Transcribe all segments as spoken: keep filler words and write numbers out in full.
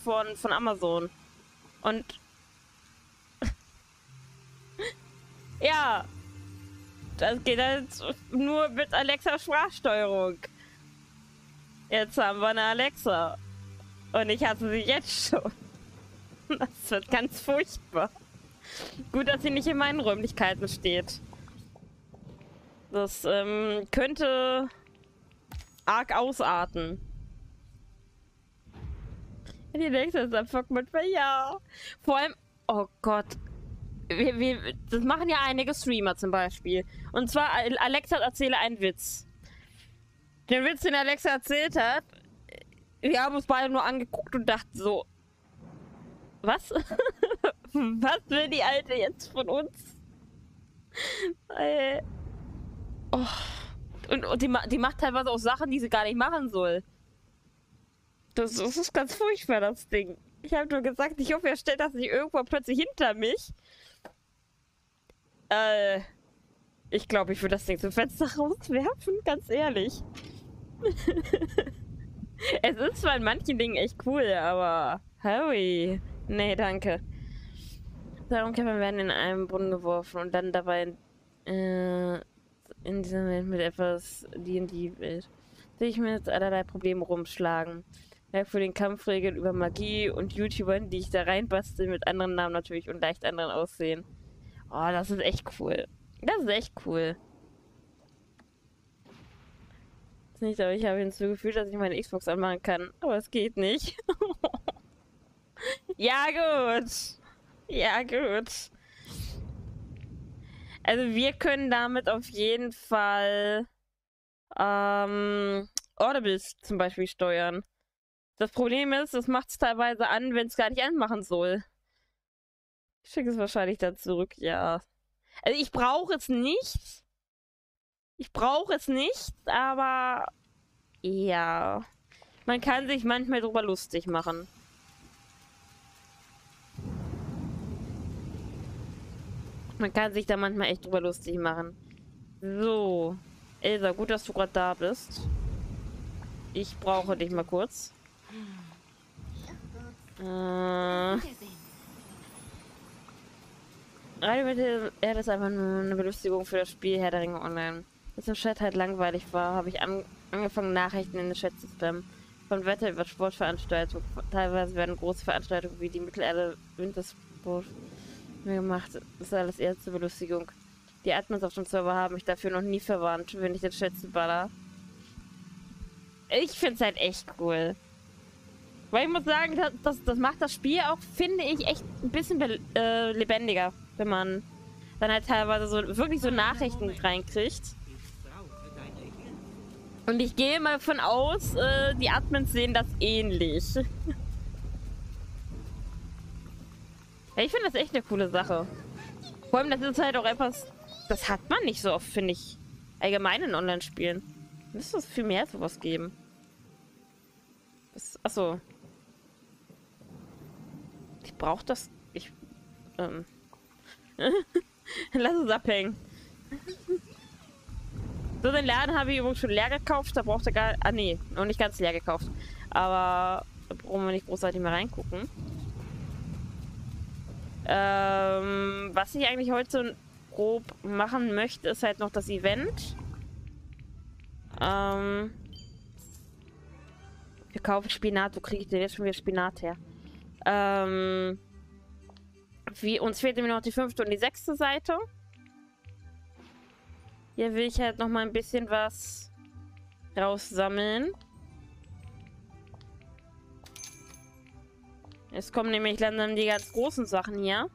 von, von Amazon. Und ja, das geht halt nur mit Alexa Sprachsteuerung. Jetzt haben wir eine Alexa. Und ich hasse sie jetzt schon. Das wird ganz furchtbar. Gut, dass sie nicht in meinen Räumlichkeiten steht. Das ähm, könnte arg ausarten. Die nächste ist einfach manchmal ja. Vor allem, oh Gott. Wir, wir, das machen ja einige Streamer zum Beispiel. Und zwar, Alexa erzähle einen Witz. Den Witz, den Alexa erzählt hat, wir haben uns beide nur angeguckt und dachten so, was? Was will die Alte jetzt von uns? Äh, oh. Und, und die, die macht teilweise auch Sachen, die sie gar nicht machen soll. Das, das ist ganz furchtbar, das Ding. Ich habe nur gesagt, ich hoffe, er stellt das nicht irgendwo plötzlich hinter mich. Äh, ich glaube, ich würde das Ding zum Fenster rauswerfen, ganz ehrlich. Es ist zwar in manchen Dingen echt cool, aber Harry, nee, danke. Darum Kämpfer werden in einen Brunnen geworfen und dann dabei äh, in dieser Welt mit etwas D und D-Welt. Sehe ich mir jetzt allerlei Probleme rumschlagen. Ja, für den Kampfregeln über Magie und YouTubern, die ich da reinbastel, mit anderen Namen natürlich und leicht anderen Aussehen. Oh, das ist echt cool. Das ist echt cool. Das nicht, aber ich habe hinzugefügt, dass ich meine Xbox anmachen kann. Aber es geht nicht. Ja, gut. Ja, gut. Also wir können damit auf jeden Fall ähm, Audibles zum Beispiel steuern. Das Problem ist, es macht es teilweise an, wenn es gar nicht anmachen soll. Ich schicke es wahrscheinlich dann zurück, ja. Also ich brauche es nicht. Ich brauche es nicht, aber ja. Man kann sich manchmal drüber lustig machen. Man kann sich da manchmal echt drüber lustig machen. So. Elsa, gut, dass du gerade da bist. Ich brauche dich mal kurz. Äh. Radio er ist einfach nur eine Belustigung für das Spiel Herr der Ringe Online. Als der Chat halt langweilig war, habe ich an, angefangen, Nachrichten in den Chat zu spammen. Von Wetter über Sportveranstaltungen. Teilweise werden große Veranstaltungen wie die Mittelerde Wintersport mir gemacht. Das ist alles eher zur Belustigung. Die Admins auf dem Server haben mich dafür noch nie verwarnt, wenn ich den Chat zu baller. Ich finde es halt echt cool. Weil ich muss sagen, das, das, das macht das Spiel auch, finde ich, echt ein bisschen äh, lebendiger, wenn man dann halt teilweise so wirklich so Nachrichten reinkriegt. Und ich gehe mal von aus, äh, die Admins sehen das ähnlich. Ja, ich finde das echt eine coole Sache. Vor allem, das ist halt auch etwas, das hat man nicht so oft, finde ich, allgemein in Online-Spielen. Müsste es viel mehr sowas geben. Das, achso. Ich brauche das. Ich. Ähm. Lass es abhängen. So, den Laden habe ich übrigens schon leer gekauft. Da braucht er gar. Ah, nee, noch nicht ganz leer gekauft. Aber da brauchen wir nicht großartig mehr reingucken. Ähm, was ich eigentlich heute so grob machen möchte, ist halt noch das Event. Ähm. Wir kaufen Spinat. Wo kriege ich denn jetzt schon wieder Spinat her? Ähm. Wie, uns fehlt nämlich noch die fünfte und die sechste Seite. Hier will ich halt noch mal ein bisschen was raussammeln. Jetzt kommen nämlich langsam die ganz großen Sachen hier.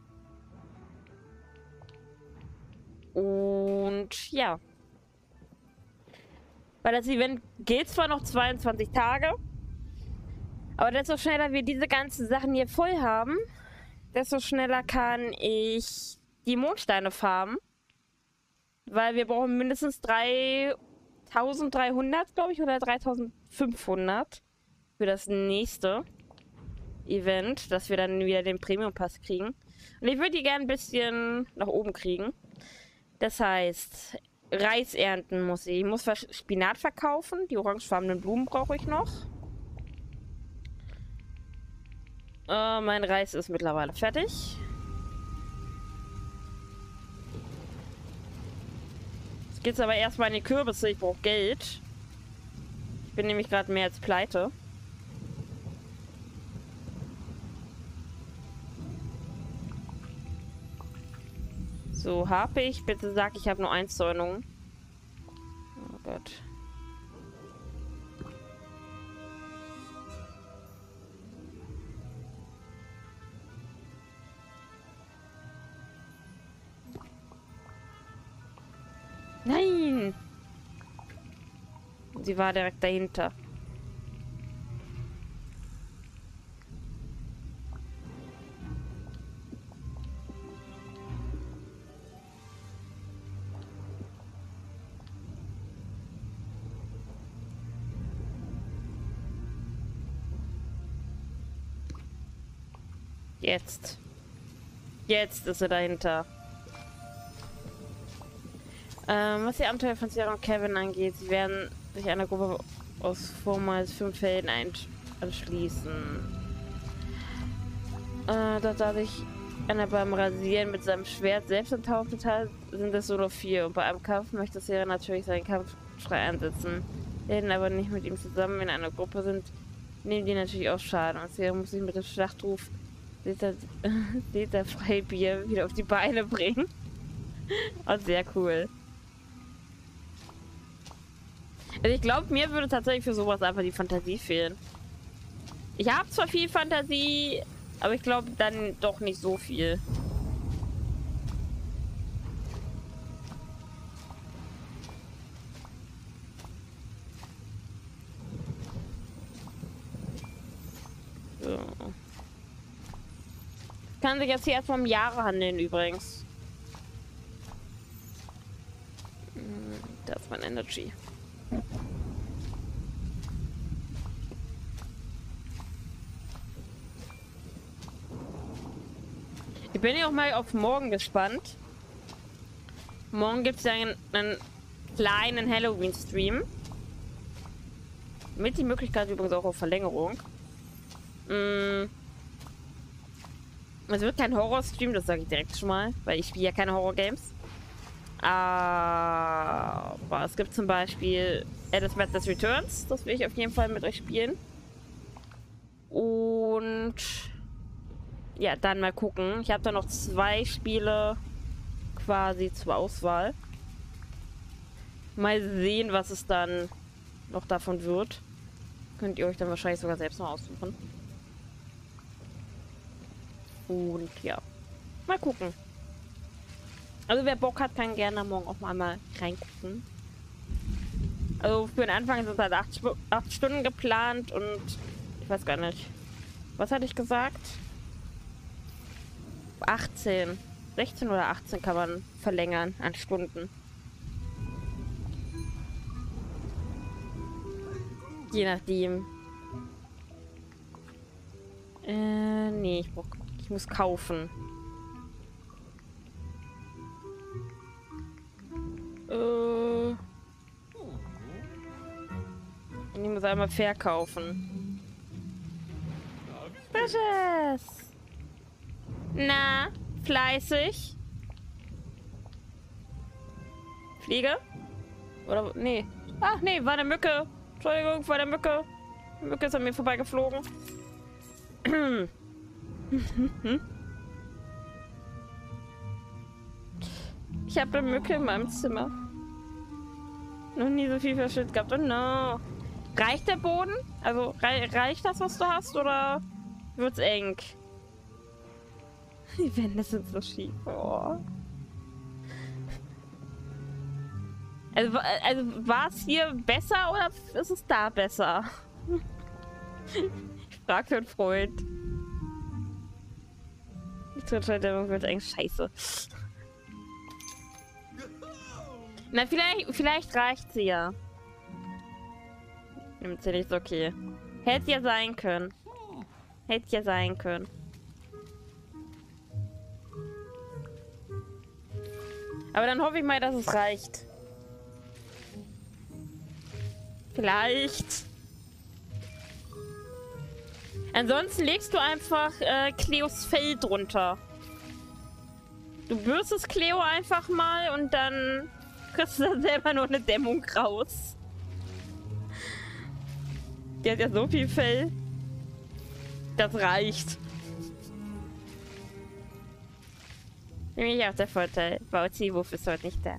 Und ja. Weil das Event geht zwar noch zweiundzwanzig Tage, aber desto schneller wir diese ganzen Sachen hier voll haben, desto schneller kann ich die Mondsteine farmen. Weil wir brauchen mindestens dreitausenddreihundert, glaube ich, oder dreitausendfünfhundert für das nächste Event, dass wir dann wieder den Premium-Pass kriegen. Und ich würde die gerne ein bisschen nach oben kriegen. Das heißt, Reis ernten muss ich. Ich muss Spinat verkaufen. Die orangefarbenen Blumen brauche ich noch. Äh, mein Reis ist mittlerweile fertig. Jetzt geht's aber erstmal in die Kürbisse. Ich brauche Geld. Ich bin nämlich gerade mehr als pleite. So, habe ich. Bitte sag, ich habe nur Einzäunungen. Oh Gott. Nein! Sie war direkt dahinter. Jetzt. Jetzt ist er dahinter. Ähm, was die Abenteuer von Sierra und Kevin angeht, sie werden sich einer Gruppe aus vormals fünf Helden anschließen. Äh, da, da sich einer beim Rasieren mit seinem Schwert selbst enthauptet hat, sind es nur noch vier. Und bei einem Kampf möchte Sierra natürlich seinen Kampf frei einsetzen. Helden aber nicht mit ihm zusammen in einer Gruppe sind, nehmen die natürlich auch Schaden. Und Sierra muss sich mit dem Schlachtruf seht der Freibier wieder auf die Beine bringen. Und sehr cool. Also ich glaube, mir würde tatsächlich für sowas einfach die Fantasie fehlen. Ich habe zwar viel Fantasie, aber ich glaube dann doch nicht so viel. So. Kann sich jetzt hier erstmal um Jahre handeln übrigens. Das ist mein Energy. Ich bin ja auch mal auf morgen gespannt. Morgen gibt es ja einen, einen kleinen Halloween-Stream. Mit die Möglichkeit übrigens auch auf Verlängerung. Mm. Es wird kein Horror-Stream, das sage ich direkt schon mal, weil ich spiele ja keine Horror-Games. Aber es gibt zum Beispiel Alice Madness Returns, das will ich auf jeden Fall mit euch spielen. Und ja, dann mal gucken. Ich habe da noch zwei Spiele quasi zur Auswahl. Mal sehen, was es dann noch davon wird. Könnt ihr euch dann wahrscheinlich sogar selbst noch aussuchen. Und ja, mal gucken. Also wer Bock hat, kann gerne morgen auch mal, mal reingucken. Also für den Anfang sind halt acht, acht Stunden geplant und ich weiß gar nicht. Was hatte ich gesagt? achtzehn. sechzehn oder achtzehn kann man verlängern an Stunden. Je nachdem. Äh, nee, ich, brauch, ich muss kaufen. Äh. Ich muss einmal verkaufen. Precious! Na, fleißig? Fliege? Oder, nee. Ach, nee, war eine Mücke. Entschuldigung, war eine Mücke. Die Mücke ist an mir vorbeigeflogen. Ich habe eine Mücke in meinem Zimmer. Noch nie so viel verschüttet gehabt. Oh no. Reicht der Boden? Also rei reicht das, was du hast, oder wird's eng? Die Wände sind so schief. Oh. Also, also war es hier besser oder ist es da besser? Ich frag für einen Freund. Die Trittschalldämmung wird eigentlich scheiße. Na, vielleicht, vielleicht reicht sie ja. Nimmt sie nicht, okay. Hätte ja sein können. Hätte ja sein können. Aber dann hoffe ich mal, dass es reicht. Vielleicht. Ansonsten legst du einfach äh, Cleos Fell drunter. Du bürstest Cleo einfach mal und dann kriegst du dann selber nur eine Dämmung raus. Die hat ja so viel Fell. Das reicht. Nämlich auch der Vorteil. Bauzi-Wurf ist heute nicht da.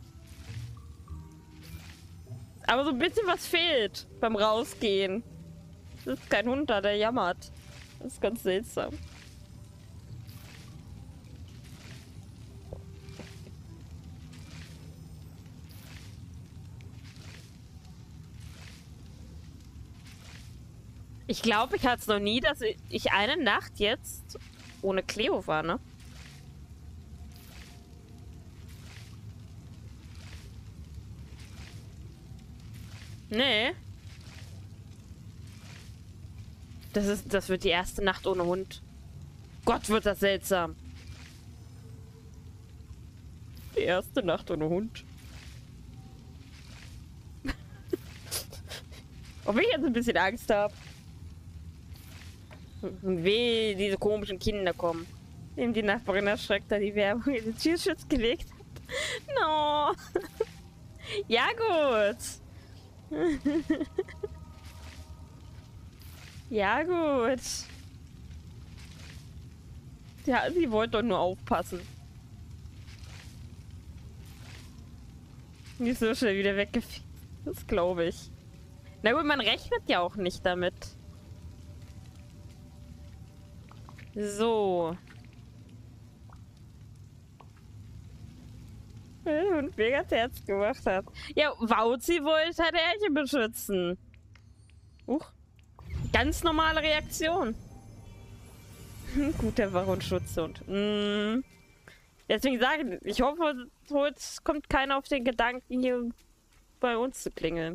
Aber so ein bisschen was fehlt beim Rausgehen. Das ist kein Hund da, der jammert. Das ist ganz seltsam. Ich glaube, ich hatte es noch nie, dass ich eine Nacht jetzt ohne Cleo war, ne? Nee. Das ist, das wird die erste Nacht ohne Hund. Gott, wird das seltsam. Die erste Nacht ohne Hund. Ob ich jetzt ein bisschen Angst habe. Und weh, diese komischen Kinder kommen. Dem die Nachbarin erschreckt, da die Werbung in den Tierschutz gelegt hat. No. Ja, gut. Ja, gut. Ja, sie wollte doch nur aufpassen. Nicht so schnell wieder weggefegt. Das glaube ich. Na gut, man rechnet ja auch nicht damit. So. Und mega Herz gemacht hat. Ja, Wauzi wollte halt Elche beschützen. Huch. Ganz normale Reaktion. Gut, der war ein Schutzhund. Mm. Deswegen sage ich, ich hoffe, es kommt keiner auf den Gedanken, hier bei uns zu klingeln.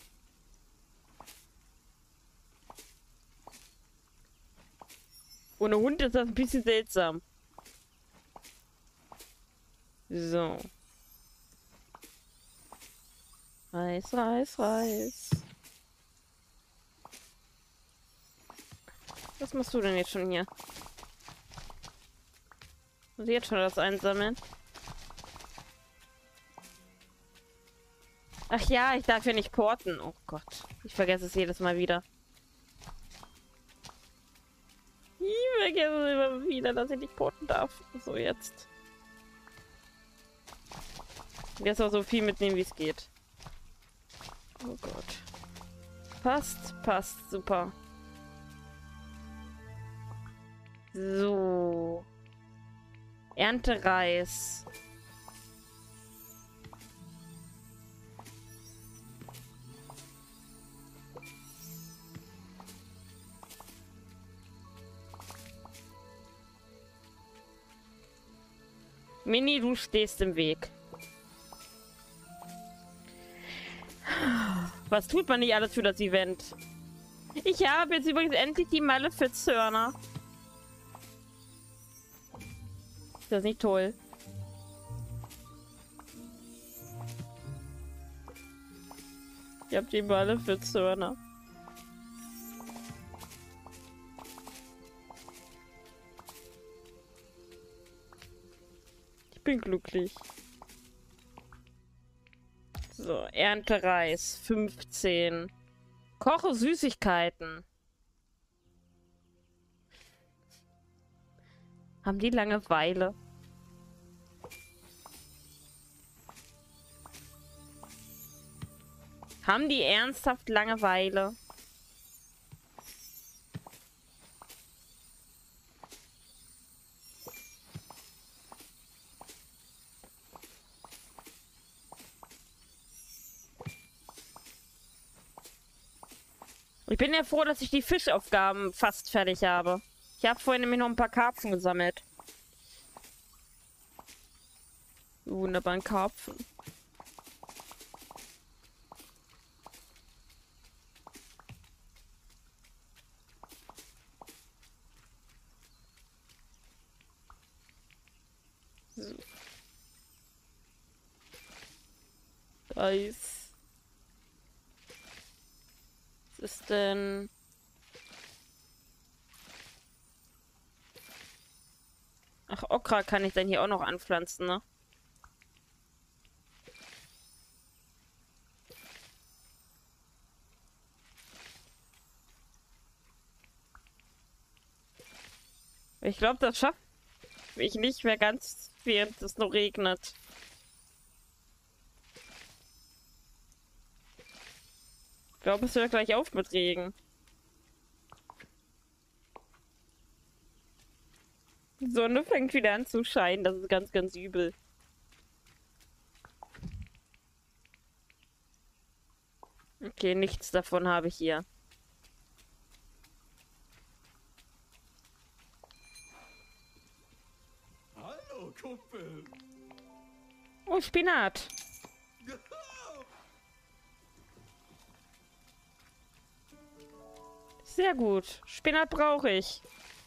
Ohne Hund ist das ein bisschen seltsam. So. Reis, Reis, Reis. Was machst du denn jetzt schon hier? Muss ich jetzt schon das einsammeln? Ach ja, ich darf ja nicht porten. Oh Gott. Ich vergesse es jedes Mal wieder. Ich vergesse immer wieder, dass ich nicht porten darf. So, jetzt. Jetzt auch so viel mitnehmen, wie es geht. Oh Gott. Passt, passt, super. So. Ernte Reis. Mini, du stehst im Weg. Was tut man nicht alles für das Event? Ich habe jetzt übrigens endlich die Malefiz-Hörner. Ist das nicht toll? Ich habe die Malefiz-Hörner. Ich bin glücklich. So, Ernte Reis, fünfzehn. Koche Süßigkeiten. Haben die Langeweile? Haben die ernsthaft Langeweile? Ich bin ja froh, dass ich die Fischaufgaben fast fertig habe. Ich habe vorhin nämlich noch ein paar Karpfen gesammelt. Wunderbaren Karpfen. So. Reis. Was ist denn? Ach, Okra kann ich dann hier auch noch anpflanzen, ne? Ich glaube, das schafft ich nicht mehr ganz, während es noch regnet. Ich glaube, es hört gleich auf mit Regen. Die Sonne fängt wieder an zu scheinen. Das ist ganz, ganz übel. Okay, nichts davon habe ich hier. Hallo, Kumpel. Oh, Spinat. Sehr gut. Spinat brauche ich.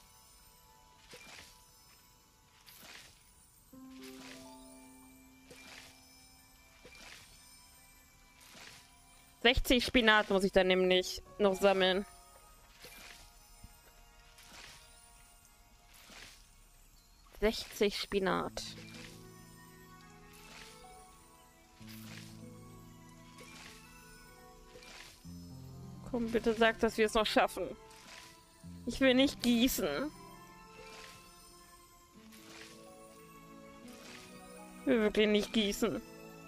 sechzig Spinat muss ich dann nämlich noch sammeln. sechzig Spinat. Komm, bitte sag, dass wir es noch schaffen. Ich will nicht gießen. Ich will wirklich nicht gießen.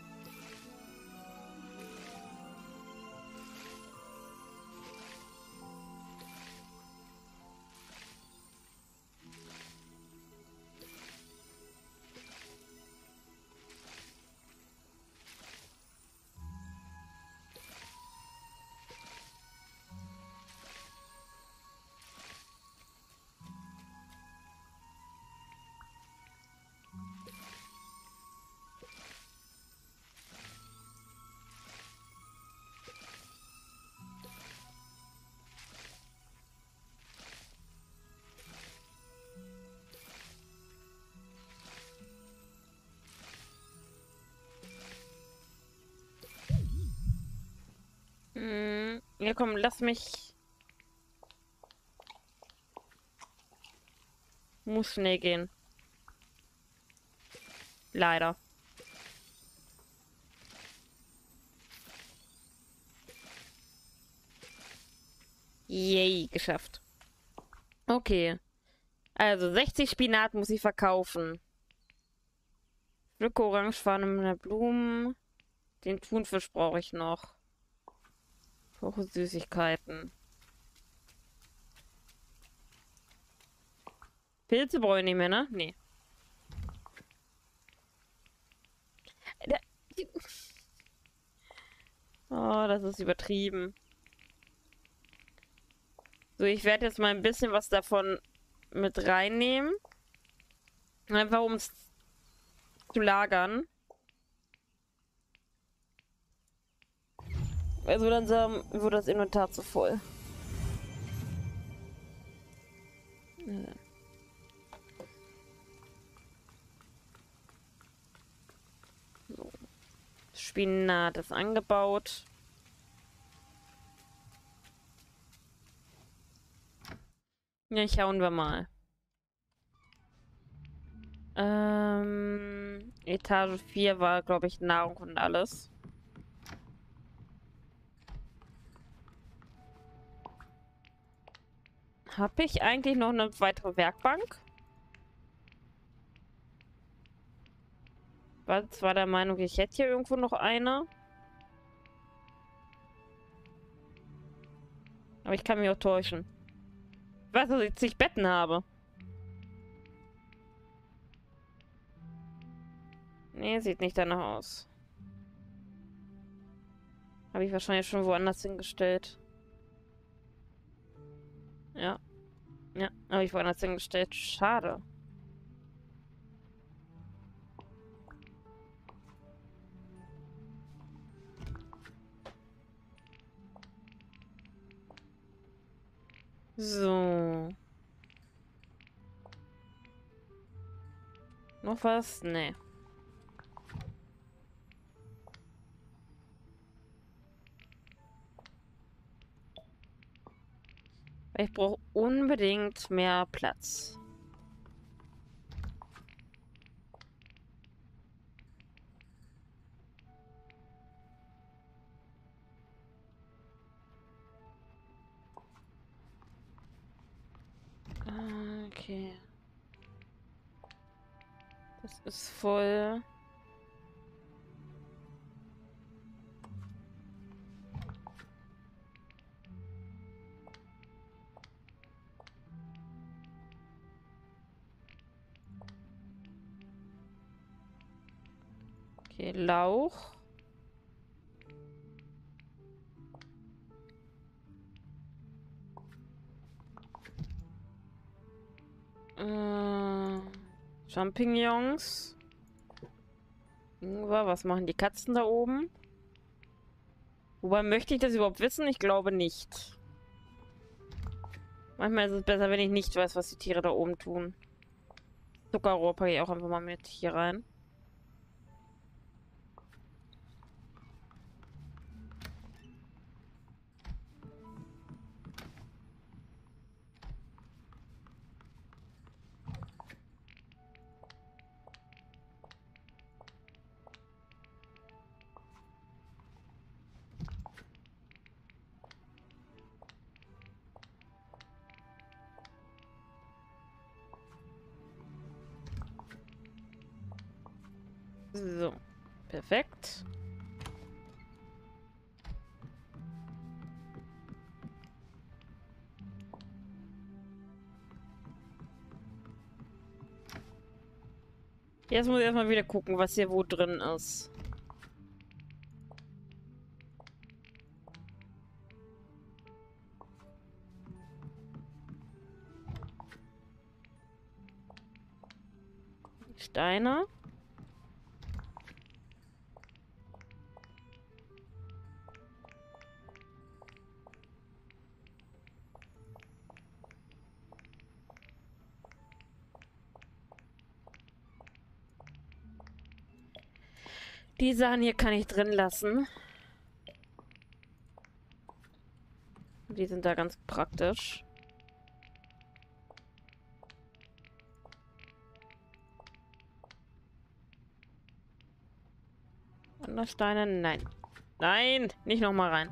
Hm, ja, komm, lass mich. Muss schnell gehen. Leider. Yay, geschafft. Okay. Also sechzig Spinat muss ich verkaufen. Pflücke orangefarbene Blumen. Den Thunfisch brauche ich noch. Brauche Süßigkeiten. Pilze brauche ich nicht mehr, ne? Nee. Oh, das ist übertrieben. So, ich werde jetzt mal ein bisschen was davon mit reinnehmen. Einfach um es zu lagern. Also dann wird das Inventar zu voll. Ja. So. Spinat ist angebaut. Ja, schauen wir mal. Ähm, Etage vier war, glaube ich, Nahrung und alles. Habe ich eigentlich noch eine weitere Werkbank? War zwar der Meinung, ich hätte hier irgendwo noch eine. Aber ich kann mich auch täuschen. Ich weiß, dass ich zig Betten habe. Nee, sieht nicht danach aus. Habe ich wahrscheinlich schon woanders hingestellt. Ja. Ja, habe ich woanders hingestellt. Schade. So. Noch was? Nee. Ich brauche unbedingt mehr Platz. Ah, okay. Das ist voll. Okay, Lauch. Äh, Champignons. Ingwer, was machen die Katzen da oben? Wobei, möchte ich das überhaupt wissen? Ich glaube nicht. Manchmal ist es besser, wenn ich nicht weiß, was die Tiere da oben tun. Zuckerrohr packe ich auch einfach mal mit hier rein. So, perfekt. Jetzt muss ich erstmal wieder gucken, was hier wo drin ist. Steine. Die Sachen hier kann ich drin lassen. Die sind da ganz praktisch. Wandersteine? Nein. Nein! Nicht nochmal rein.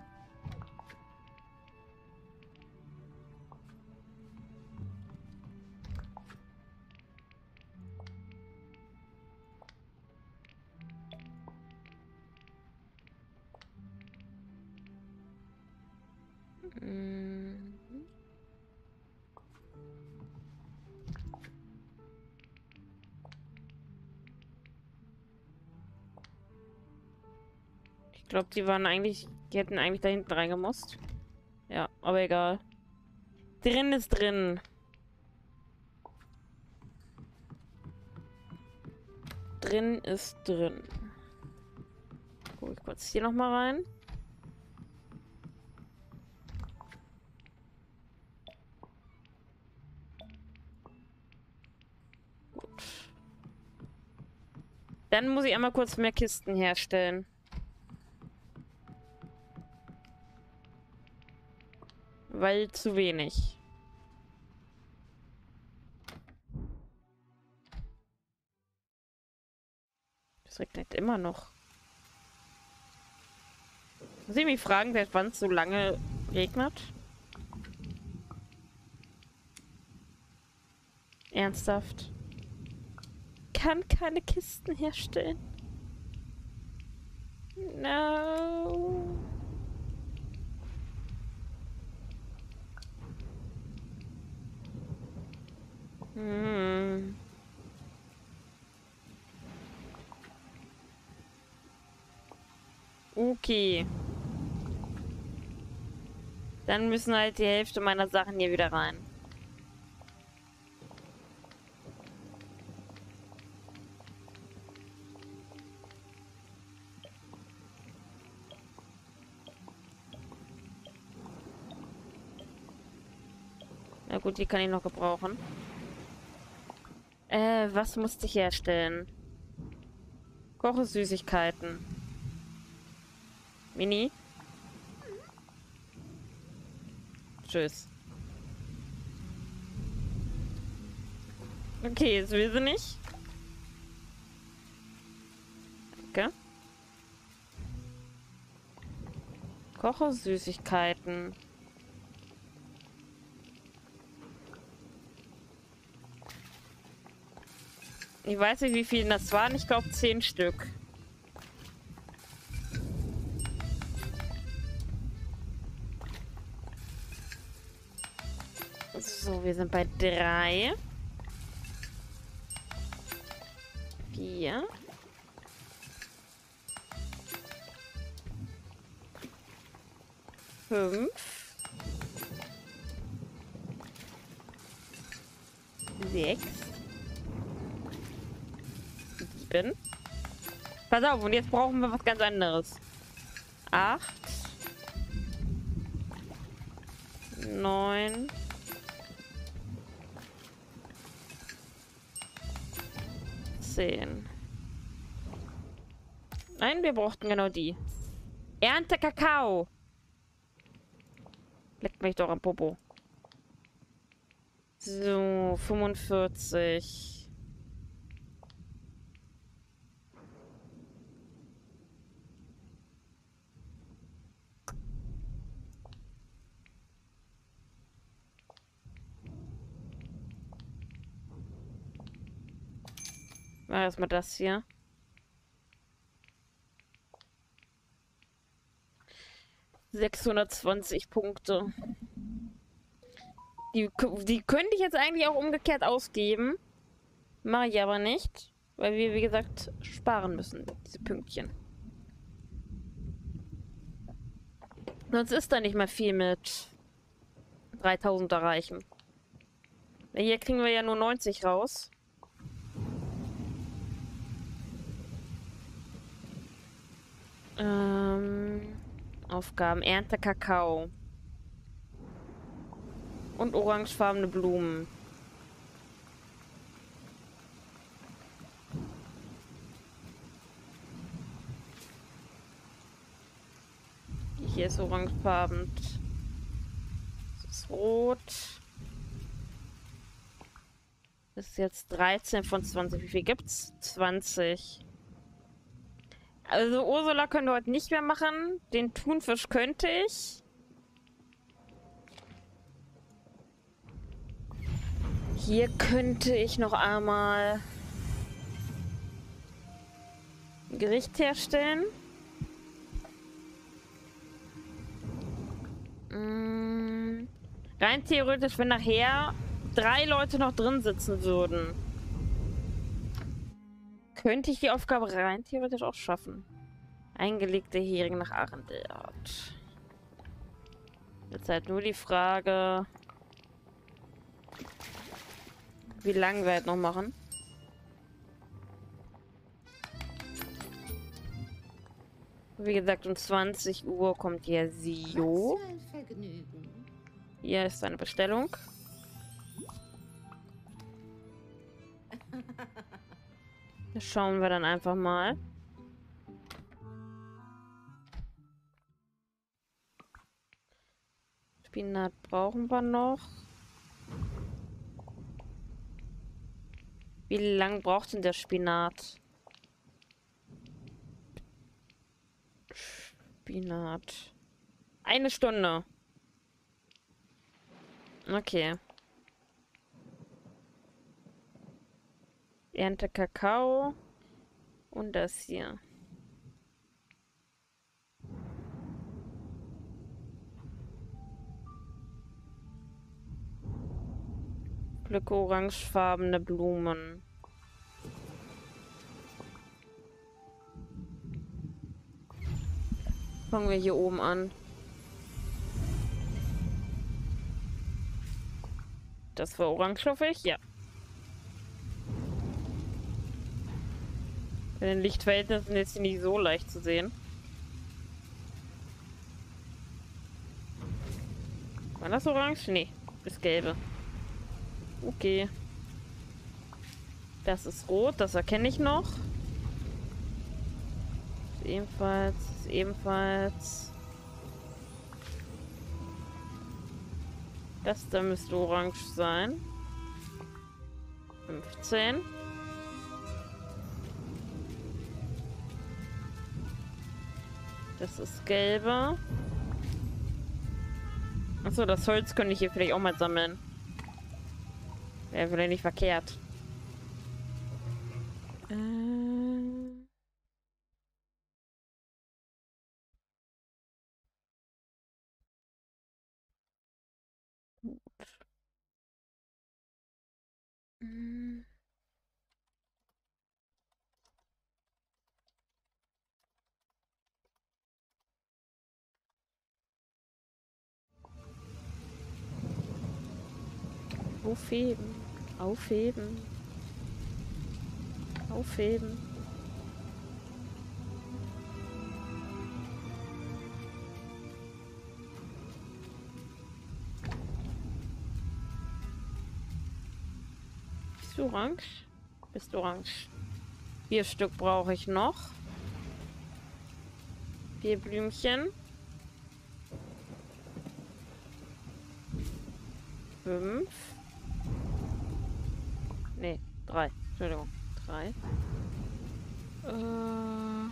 Mhm. Ich glaube, die waren eigentlich, die hätten eigentlich da hinten reingemusst. Ja, aber egal. Drin ist drin. Drin ist drin. Guck ich kurz hier nochmal rein. Gut. Dann muss ich einmal kurz mehr Kisten herstellen. Weil zu wenig. Es regnet immer noch. Muss ich mich fragen, seit wann es so lange regnet? Ernsthaft? Kann keine Kisten herstellen. No. Hm. Okay. Dann müssen halt die Hälfte meiner Sachen hier wieder rein. Na gut, die kann ich noch gebrauchen. Äh, was musste ich herstellen? Koche Süßigkeiten. Mini. Tschüss. Okay, jetzt will sie nicht. Danke. Koche Süßigkeiten. Ich weiß nicht, wie viele das waren. Ich glaube, zehn Stück. So, wir sind bei drei. Vier. Fünf. Sechs. Sieben. Pass auf, und jetzt brauchen wir was ganz anderes. Acht. Neun. Zehn. Nein, wir brauchten genau die. Ernte Kakao. Leckt mich doch am Popo. So, fünfundvierzig. Mach erstmal das hier. sechshundertzwanzig Punkte. Die, die könnte ich jetzt eigentlich auch umgekehrt ausgeben. Mache ich aber nicht. Weil wir, wie gesagt, sparen müssen. Diese Pünktchen. Sonst ist da nicht mehr viel mit dreitausend erreichen. Hier kriegen wir ja nur neunzig raus. Ähm, Aufgaben. Ernte Kakao. Und orangefarbene Blumen. Hier ist orangefarben. Das ist rot. Das ist jetzt dreizehn von zwanzig. Wie viel gibt's? zwanzig. Also Ursula können wir heute nicht mehr machen. Den Thunfisch könnte ich. Hier könnte ich noch einmal ein Gericht herstellen. Mm, rein theoretisch, wenn nachher drei Leute noch drin sitzen würden, könnte ich die Aufgabe rein theoretisch auch schaffen. Eingelegte Hering nach Arendelt. Jetzt halt nur die Frage, wie lange wir halt noch machen. Wie gesagt, um zwanzig Uhr kommt hier Sio. Hier ist seine Bestellung. Das schauen wir dann einfach mal. Spinat brauchen wir noch. Wie lang braucht denn der Spinat? Spinat. Eine Stunde. Okay. Ernte Kakao. Und das hier. Pflücke orangefarbene Blumen. Fangen wir hier oben an. Das war orangestoffig? Ja. Bei den Lichtverhältnissen ist sie nicht so leicht zu sehen. War das orange? Nee, das gelbe. Okay. Das ist rot, das erkenne ich noch. Ist ebenfalls, ist ebenfalls. Das da müsste orange sein. fünfzehn. Das ist gelbe. Achso, das Holz könnte ich hier vielleicht auch mal sammeln. Wäre vielleicht nicht verkehrt. Äh... Hm. Aufheben. Aufheben. Aufheben. Bist du orange? Bist du orange. Vier Stück brauche ich noch. Vier Blümchen. Fünf. Nee, drei. Entschuldigung. Drei. Äh.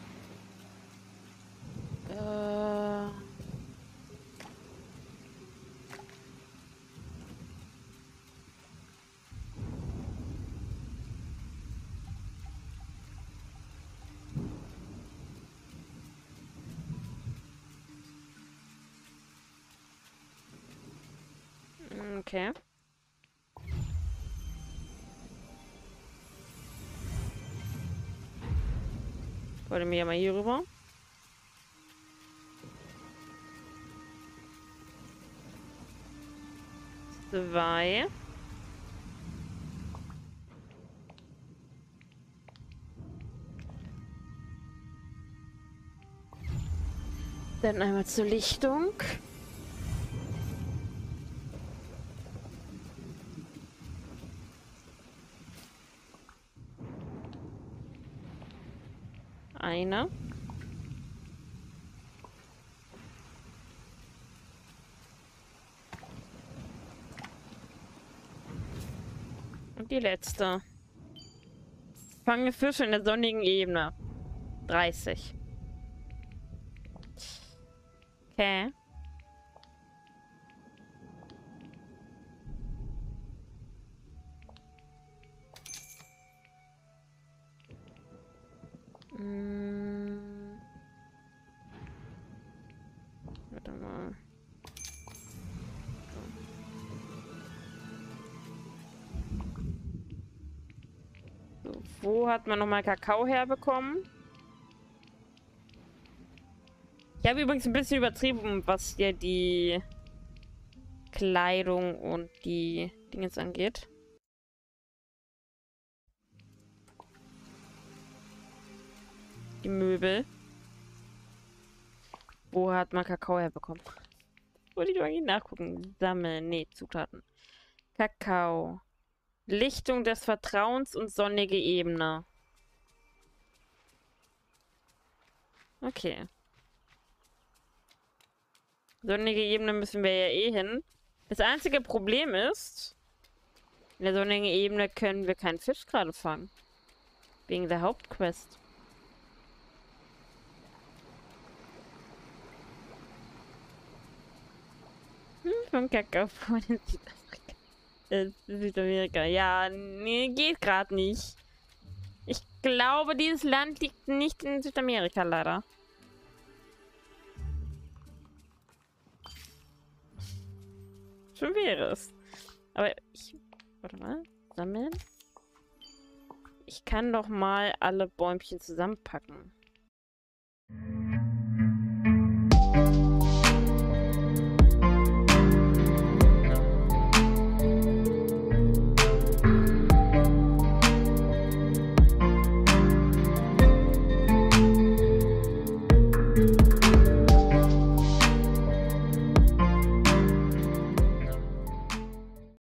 Äh. Okay. Wollte mir ja mal hier rüber. Zwei. Dann einmal zur Lichtung. Eine. Und die letzte. Fange Fische in der sonnigen Ebene. dreißig. Okay. Hm. Warte mal. So, wo hat man nochmal Kakao herbekommen? Ich habe übrigens ein bisschen übertrieben, was hier die Kleidung und die Dinge angeht. Die Möbel. Wo hat man Kakao herbekommen? Wollte ich doch eigentlich nachgucken. Sammeln. Nee, Zutaten. Kakao. Lichtung des Vertrauens und sonnige Ebene. Okay. Sonnige Ebene müssen wir ja eh hin. Das einzige Problem ist, in der sonnigen Ebene können wir keinen Fisch gerade fangen. Wegen der Hauptquest. Hm, von Kakao von Südafrika. Äh, Südamerika. Ja, nee, geht gerade nicht. Ich glaube, dieses Land liegt nicht in Südamerika, leider. Schon wäre es. Aber ich... Warte mal. Sammeln. Ich kann doch mal alle Bäumchen zusammenpacken.